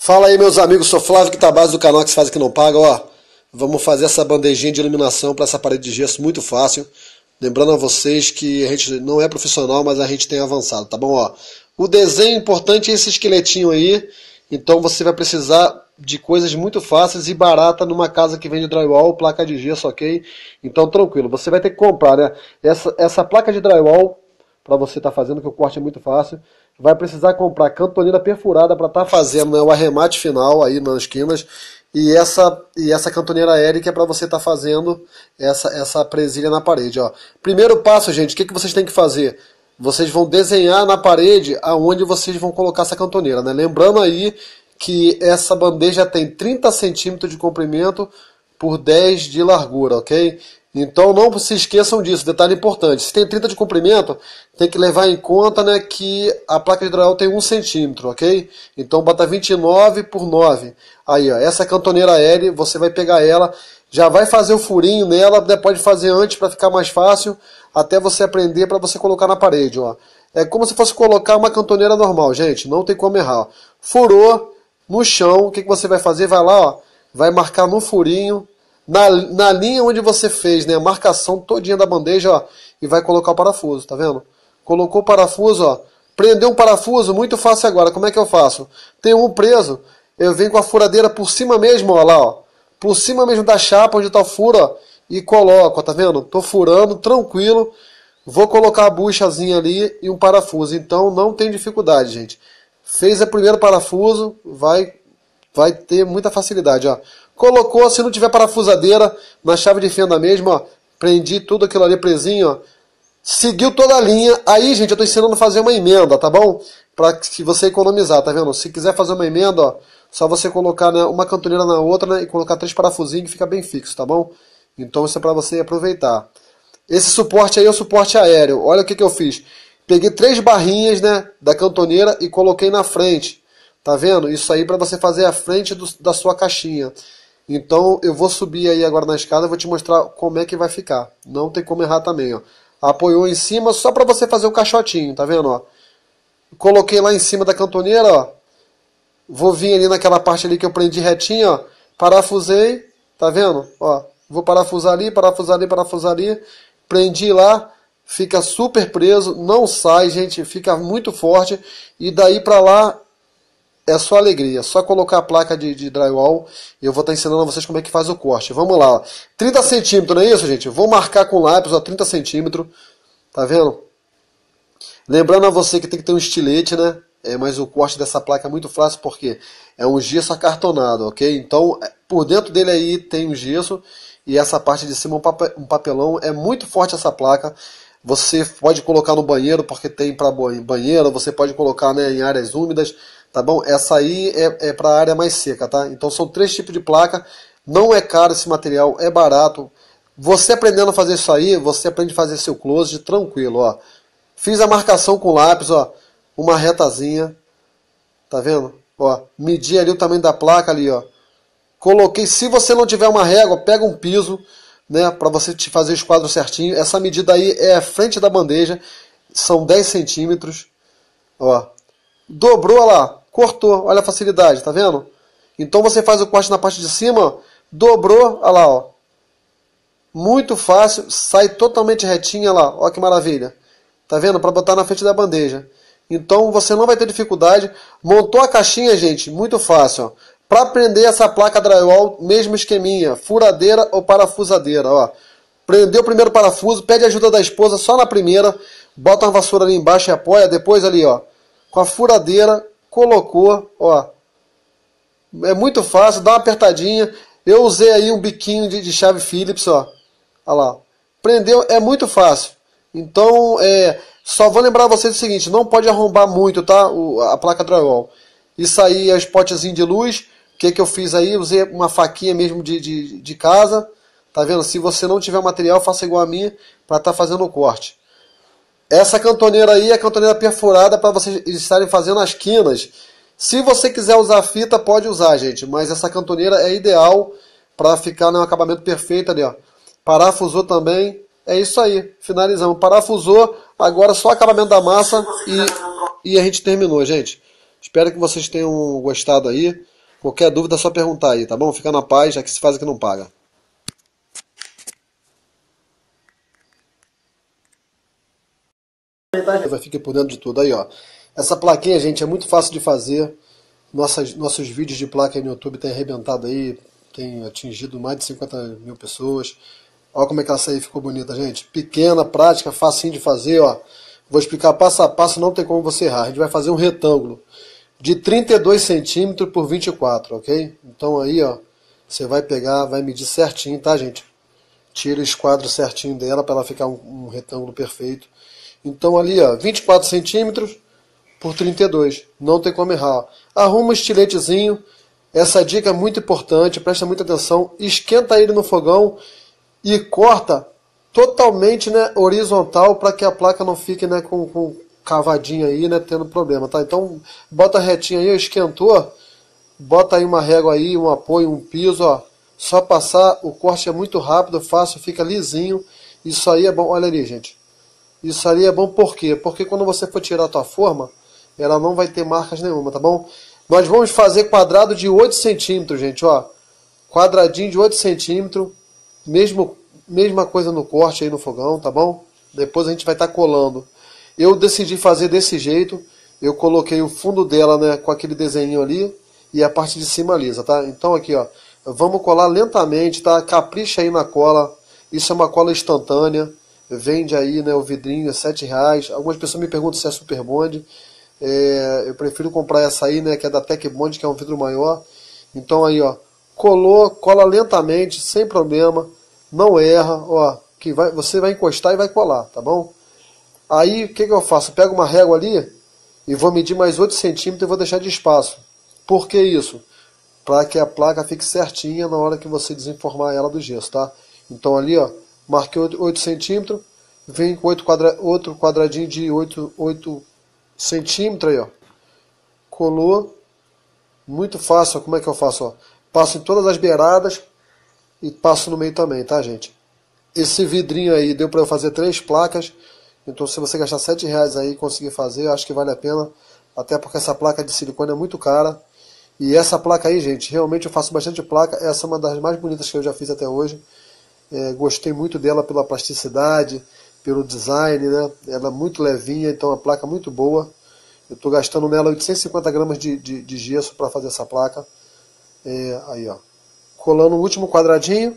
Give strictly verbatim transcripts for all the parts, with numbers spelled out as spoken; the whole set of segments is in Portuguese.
Fala aí, meus amigos, sou Flávio Quitabase do canal que se faz que não paga. Ó, vamos fazer essa bandejinha de iluminação para essa parede de gesso muito fácil. Lembrando a vocês que a gente não é profissional, mas a gente tem avançado, tá bom? Ó, o desenho importante é esse esqueletinho aí. Então você vai precisar de coisas muito fáceis e baratas numa casa que vende drywall, placa de gesso, ok? Então tranquilo, você vai ter que comprar, né? Essa, essa placa de drywall, para você estar tá fazendo, que o corte é muito fácil. Vai precisar comprar cantoneira perfurada para estar tá fazendo, né, o arremate final aí nas esquinas. E essa, e essa cantoneira aérea que é para você estar tá fazendo essa, essa presilha na parede. Ó. Primeiro passo, gente, o que, que vocês têm que fazer? Vocês vão desenhar na parede aonde vocês vão colocar essa cantoneira. Né? Lembrando aí que essa bandeja tem trinta centímetros de comprimento por dez de largura, ok? Então não se esqueçam disso, detalhe importante. Se tem trinta de comprimento, tem que levar em conta, né, que a placa de drywall tem um centímetro, ok? Então bota vinte e nove por nove. Aí, ó, essa cantoneira L, você vai pegar ela, já vai fazer o furinho nela, né, pode fazer antes para ficar mais fácil, até você aprender para você colocar na parede, ó. É como se fosse colocar uma cantoneira normal, gente, não tem como errar. Furou no chão, o que, que você vai fazer? Vai lá, ó, vai marcar no furinho, Na, na linha onde você fez, né, a marcação todinha da bandeja, ó, e vai colocar o parafuso, tá vendo? Colocou o parafuso, ó, prendeu um parafuso, muito fácil agora. Como é que eu faço? Tem um preso, eu venho com a furadeira por cima mesmo, ó, lá, ó, por cima mesmo da chapa onde tá o furo, ó, e coloco, ó, tá vendo? Tô furando, tranquilo, vou colocar a buchazinha ali e um parafuso, então não tem dificuldade, gente. Fez o primeiro parafuso, vai, vai ter muita facilidade, ó. Colocou, se não tiver parafusadeira, na chave de fenda mesmo, ó, prendi tudo aquilo ali presinho, ó, seguiu toda a linha. Aí, gente, eu estou ensinando a fazer uma emenda, tá bom? Para que você economizar, tá vendo? Se quiser fazer uma emenda, ó, só você colocar, né, uma cantoneira na outra, né, e colocar três parafusinhos que fica bem fixo, tá bom? Então isso é para você aproveitar. Esse suporte aí é o suporte aéreo. Olha o que, que eu fiz. Peguei três barrinhas, né, da cantoneira e coloquei na frente. Tá vendo? Isso aí para você fazer a frente do, da sua caixinha. Então eu vou subir aí agora na escada e vou te mostrar como é que vai ficar. Não tem como errar também, ó. Apoiou em cima só para você fazer o caixotinho, tá vendo, ó? Coloquei lá em cima da cantoneira, ó. Vou vir ali naquela parte ali que eu prendi retinho, ó. Parafusei, tá vendo? Ó, vou parafusar ali, parafusar ali, parafusar ali. Prendi lá, fica super preso, não sai, gente, fica muito forte. E daí pra lá é só alegria, só colocar a placa de, de drywall e eu vou estar ensinando a vocês como é que faz o corte. Vamos lá, ó. trinta centímetros, não é isso, gente? Vou marcar com lápis, ó, trinta centímetros, tá vendo? Lembrando a você que tem que ter um estilete, né? É, mas o corte dessa placa é muito fácil porque é um gesso acartonado, ok? Então, por dentro dele aí tem um gesso e essa parte de cima um papelão. É muito forte essa placa. Você pode colocar no banheiro porque tem para banheiro, você pode colocar, né, em áreas úmidas. Tá bom? Essa aí é, é para a área mais seca, tá? Então são três tipos de placa. Não é caro esse material, é barato. Você aprendendo a fazer isso aí, você aprende a fazer seu closet tranquilo, ó. Fiz a marcação com lápis, ó. Uma retazinha. Tá vendo? Ó, medi ali o tamanho da placa ali, ó. Coloquei, se você não tiver uma régua, pega um piso, né, para você te fazer os quadros certinho. Essa medida aí é a frente da bandeja, são dez centímetros, ó. Dobrou, olha lá, cortou, olha a facilidade, tá vendo? Então você faz o corte na parte de cima, ó, dobrou, olha lá, ó. Muito fácil, sai totalmente retinha, olha lá, ó que maravilha. Tá vendo? Para botar na frente da bandeja. Então você não vai ter dificuldade. Montou a caixinha, gente, muito fácil, ó. Para prender essa placa drywall, mesmo esqueminha, furadeira ou parafusadeira, ó. Prendeu o primeiro parafuso, pede ajuda da esposa só na primeira, bota uma vassoura ali embaixo e apoia, depois ali, ó. Com a furadeira, colocou, ó. É muito fácil, dá uma apertadinha. Eu usei aí um biquinho de, de chave Phillips, ó. Olha lá. Prendeu, é muito fácil. Então, é, só vou lembrar vocês o seguinte, não pode arrombar muito, tá? O, a placa drywall. Isso aí é o spotzinho de luz. O que, que eu fiz aí? Usei uma faquinha mesmo de, de, de casa. Tá vendo? Se você não tiver material, faça igual a mim para estar tá fazendo o corte. Essa cantoneira aí é a cantoneira perfurada para vocês estarem fazendo as quinas. Se você quiser usar fita, pode usar, gente. Mas essa cantoneira é ideal para ficar no acabamento perfeito ali, ó. Parafusou também. É isso aí. Finalizamos. Parafusou. Agora só acabamento da massa e, e a gente terminou, gente. Espero que vocês tenham gostado aí. Qualquer dúvida é só perguntar aí, tá bom? Fica na paz, aqui se faz aqui não paga. Fique por dentro de tudo aí, ó. Essa plaquinha, gente, é muito fácil de fazer. Nossas, nossos vídeos de placa aí no YouTube tem arrebentado aí, tem atingido mais de cinquenta mil pessoas. Olha como é que essa aí ficou bonita, gente. Pequena, prática, facinho de fazer, ó. Vou explicar passo a passo, não tem como você errar. A gente vai fazer um retângulo de trinta e dois centímetros por vinte e quatro, ok? Então aí, ó, você vai pegar, vai medir certinho, tá, gente? Tira o esquadro certinho dela para ela ficar um, um retângulo perfeito. Então ali, ó, vinte e quatro centímetros por trinta e dois. Não tem como errar. Arruma um estiletezinho. Essa dica é muito importante, presta muita atenção. Esquenta ele no fogão e corta totalmente, né, horizontal para que a placa não fique, né, com, com cavadinha aí, né, tendo problema, tá? Então bota retinho aí, esquentou, bota aí uma régua aí, um apoio, um piso, ó. Só passar, o corte é muito rápido, fácil, fica lisinho. Isso aí é bom, olha ali, gente. Isso aí é bom por quê? Porque quando você for tirar a tua forma, ela não vai ter marcas nenhuma, tá bom? Nós vamos fazer quadrado de oito centímetros, gente, ó. Quadradinho de oito centímetros, mesmo, mesma coisa no corte aí no fogão, tá bom? Depois a gente vai estar tá colando. Eu decidi fazer desse jeito, eu coloquei o fundo dela, né, com aquele desenho ali, e a parte de cima lisa, tá? Então aqui, ó, vamos colar lentamente, tá? Capricha aí na cola, isso é uma cola instantânea. Vende aí, né, o vidrinho é sete reais. Algumas pessoas me perguntam se é Super Bond. É, eu prefiro comprar essa aí, né, que é da Tec Bond, que é um vidro maior. Então aí, ó, colou, cola lentamente, sem problema. Não erra, ó, que vai, você vai encostar e vai colar, tá bom? Aí, o que que eu faço? Eu pego uma régua ali e vou medir mais oito centímetros e vou deixar de espaço. Por que isso? Para que a placa fique certinha na hora que você desenformar ela do gesso, tá? Então ali, ó, marquei oito centímetros, vem com oito quadra, outro quadradinho de oito, oito centímetros aí, ó. Colou. Muito fácil, ó. Como é que eu faço, ó? Passo em todas as beiradas e passo no meio também, tá, gente? Esse vidrinho aí deu para eu fazer três placas. Então se você gastar sete reais aí e conseguir fazer, acho que vale a pena. Até porque essa placa de silicone é muito cara. E essa placa aí, gente, realmente eu faço bastante placa. Essa é uma das mais bonitas que eu já fiz até hoje. É, gostei muito dela pela plasticidade, pelo design, né? Ela é muito levinha, então é uma placa muito boa. Eu estou gastando nela oitocentos e cinquenta gramas de, de, de gesso para fazer essa placa. É, aí, ó. Colando o último quadradinho,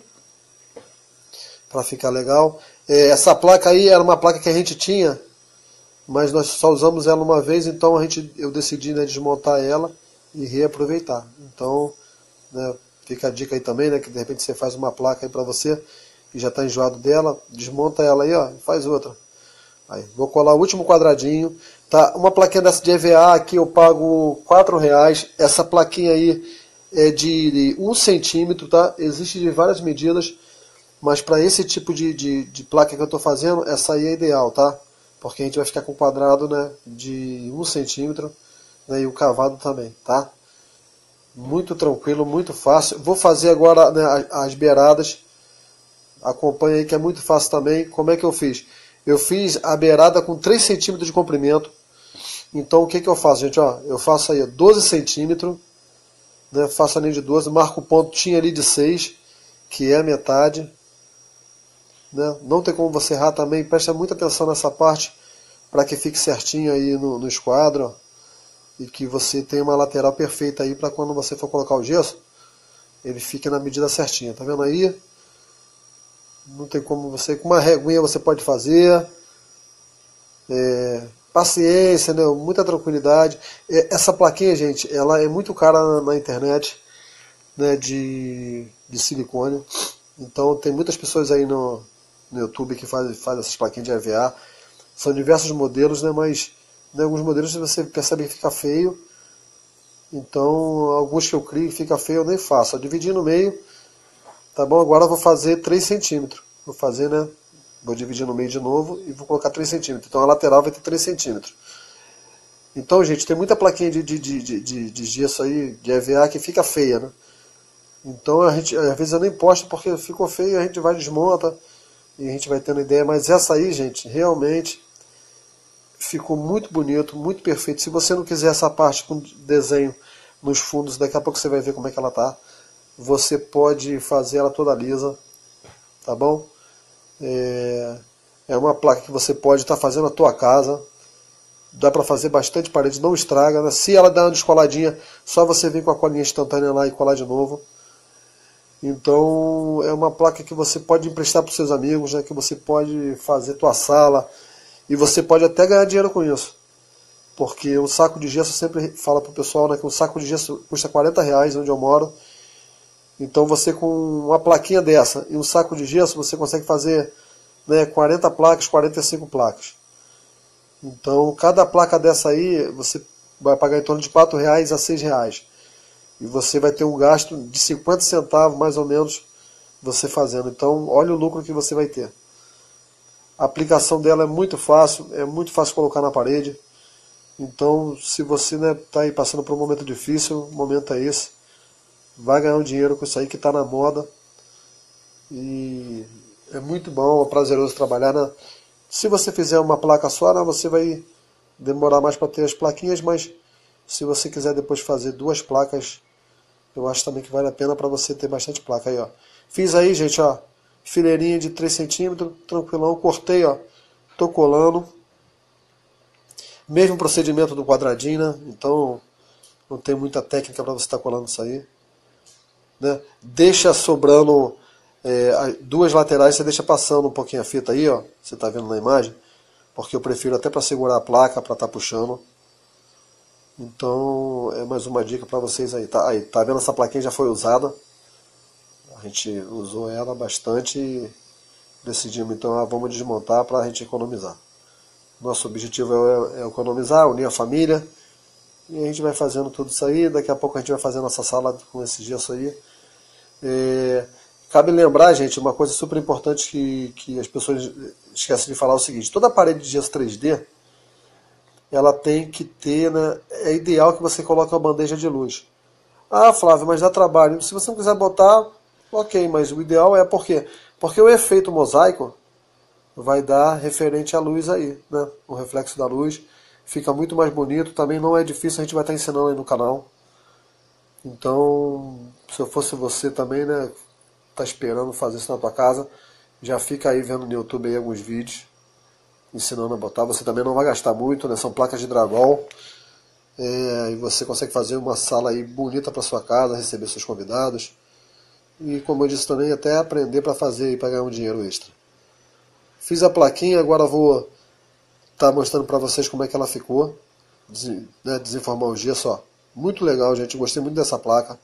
para ficar legal. É, essa placa aí era uma placa que a gente tinha, mas nós só usamos ela uma vez, então a gente, eu decidi, né, desmontar ela e reaproveitar. Então, né, fica a dica aí também, né, que de repente você faz uma placa aí para você que já está enjoado dela, desmonta ela aí, ó, e faz outra. Aí, vou colar o último quadradinho, tá? Uma plaquinha dessa de E V A aqui eu pago quatro reais. Essa plaquinha aí é de um centímetro, tá? Existe de várias medidas, mas para esse tipo de, de, de placa que eu estou fazendo, essa aí é ideal, tá? Porque a gente vai ficar com um quadrado, né, de um centímetro, né, e o cavado também, tá? Muito tranquilo, muito fácil. Vou fazer agora, né, as beiradas. Acompanha aí que é muito fácil também. Como é que eu fiz? Eu fiz a beirada com três centímetros de comprimento. Então o que que eu faço, gente? Ó, eu faço aí doze centímetros. Né, faço a linha de doze. Marco o ponto, tinha ali de seis, que é a metade. Né? Não tem como você errar também. Presta muita atenção nessa parte para que fique certinho aí no, no esquadro. Ó, e que você tenha uma lateral perfeita aí para quando você for colocar o gesso, ele fique na medida certinha. Tá vendo aí? Não tem como você, com uma reguinha você pode fazer. É, paciência, né? Muita tranquilidade. É, essa plaquinha, gente, ela é muito cara na, na internet, né, de, de silicone. Então tem muitas pessoas aí no, no YouTube que fazem faz essas plaquinhas de E V A. São diversos modelos, né, mas né, alguns modelos você percebe que fica feio. Então alguns que eu crio fica feio, eu nem faço. Eu dividi no meio. Tá bom? Agora eu vou fazer três centímetros. Vou fazer, né? Vou dividir no meio de novo e vou colocar três centímetros. Então a lateral vai ter três centímetros. Então, gente, tem muita plaquinha de, de, de, de, de gesso aí, de E V A, que fica feia, né? Então, a gente, às vezes eu nem posto porque ficou feio, a gente vai desmonta e a gente vai tendo ideia. Mas essa aí, gente, realmente ficou muito bonito, muito perfeito. Se você não quiser essa parte com desenho, nos fundos, daqui a pouco você vai ver como é que ela tá. Você pode fazer ela toda lisa, tá bom? É, é uma placa que você pode estar tá fazendo na tua casa. Dá para fazer bastante parede, não estraga, né? Se ela dá uma descoladinha, só você vir com a colinha instantânea lá e colar de novo. Então é uma placa que você pode emprestar para os seus amigos, né? Que você pode fazer tua sala e você pode até ganhar dinheiro com isso. Porque um saco de gesso, sempre fala para o pessoal, né, que um saco de gesso custa quarenta reais onde eu moro. Então você com uma plaquinha dessa e um saco de gesso, você consegue fazer, né, quarenta placas, quarenta e cinco placas. Então cada placa dessa aí você vai pagar em torno de quatro reais a seis reais. E você vai ter um gasto de cinquenta centavos mais ou menos você fazendo. Então olha o lucro que você vai ter. A aplicação dela é muito fácil, é muito fácil colocar na parede. Então se você está, né, tá aí passando por um momento difícil, o momento é esse. Vai ganhar um dinheiro com isso aí que está na moda. E é muito bom, é prazeroso trabalhar, né? Se você fizer uma placa só, né, você vai demorar mais para ter as plaquinhas, mas se você quiser depois fazer duas placas, eu acho também que vale a pena para você ter bastante placa aí, ó. Fiz aí, gente, ó, fileirinha de três centímetros, tranquilão, cortei, ó, tô colando. Mesmo procedimento do quadradinho, né? Então não tem muita técnica para você estar tá colando isso aí, né? Deixa sobrando é, duas laterais, você deixa passando um pouquinho a fita aí, ó. Você tá vendo na imagem? Porque eu prefiro até para segurar a placa, para estar tá puxando. Então é mais uma dica para vocês aí, tá? Aí, tá vendo, essa plaquinha já foi usada. A gente usou ela bastante e decidimos então, ah, vamos desmontar para a gente economizar. Nosso objetivo é, é economizar, unir a família. E a gente vai fazendo tudo isso aí. Daqui a pouco a gente vai fazer nossa sala com esse gesso aí. É, cabe lembrar, gente, uma coisa super importante que, que as pessoas esquecem de falar é o seguinte: toda parede de gesso três D, ela tem que ter, né, é ideal que você coloque uma bandeja de luz. Ah, Flávio, mas dá trabalho. Se você não quiser botar, ok, mas o ideal é por quê? Porque o efeito mosaico vai dar referente à luz aí, né? O reflexo da luz fica muito mais bonito, também não é difícil, a gente vai estar ensinando aí no canal. Então, se eu fosse você também, né, tá esperando fazer isso na tua casa, já fica aí vendo no YouTube aí alguns vídeos ensinando a botar. Você também não vai gastar muito, né? São placas de drywall, é, e você consegue fazer uma sala aí bonita para sua casa, receber seus convidados e, como eu disse também, até aprender para fazer e para ganhar um dinheiro extra. Fiz a plaquinha, agora vou estar tá mostrando para vocês como é que ela ficou, Des, né, desenformar o gesso, ó. Muito legal, gente, gostei muito dessa placa.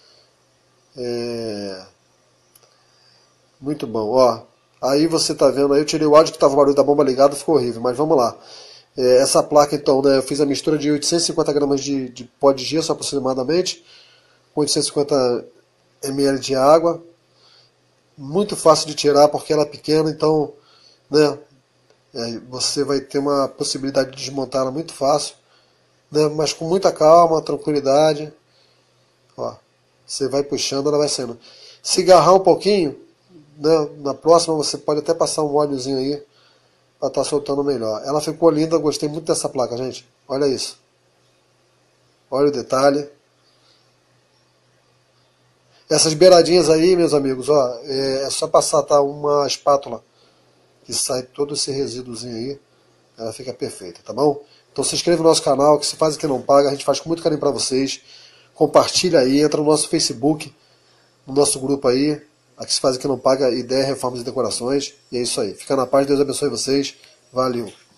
É... Muito bom, ó. Aí você tá vendo, aí eu tirei o áudio que estava o barulho da bomba ligada, ficou horrível, mas vamos lá. É, essa placa então, né, eu fiz a mistura de oitocentos e cinquenta gramas de, de pó de gesso aproximadamente, com oitocentos e cinquenta mililitros de água. Muito fácil de tirar porque ela é pequena, então, né, é, você vai ter uma possibilidade de desmontar ela muito fácil, né, mas com muita calma, tranquilidade. Ó, você vai puxando, ela vai saindo. Se agarrar um pouquinho, né, na próxima você pode até passar um óleozinho aí para estar tá soltando melhor. Ela ficou linda, gostei muito dessa placa, gente. Olha isso. Olha o detalhe. Essas beiradinhas aí, meus amigos, ó, é, é só passar, tá, uma espátula que sai todo esse resíduozinho aí. Ela fica perfeita, tá bom? Então se inscreve no nosso canal, que se faz e que não paga, a gente faz com muito carinho para vocês. Compartilha aí, entra no nosso Facebook, no nosso grupo aí. Aqui se faz e que não paga, Ideia, Reformas e Decorações. E é isso aí. Fica na paz, Deus abençoe vocês. Valeu.